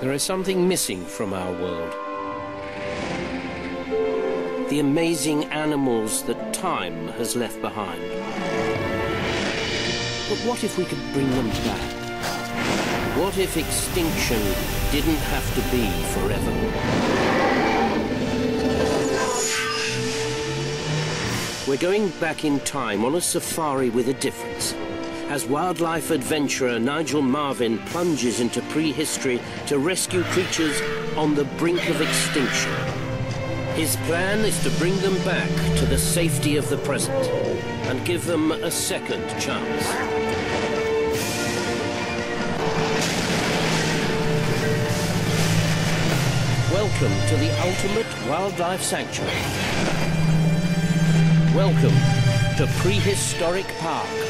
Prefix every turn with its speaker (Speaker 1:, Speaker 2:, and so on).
Speaker 1: There is something missing from our world. The amazing animals that time has left behind. But what if we could bring them back? What if extinction didn't have to be forever? We're going back in time on a safari with a difference. As wildlife adventurer Nigel Marven plunges into prehistory to rescue creatures on the brink of extinction. His plan is to bring them back to the safety of the present and give them a second chance. Welcome to the ultimate wildlife sanctuary. Welcome to Prehistoric Park.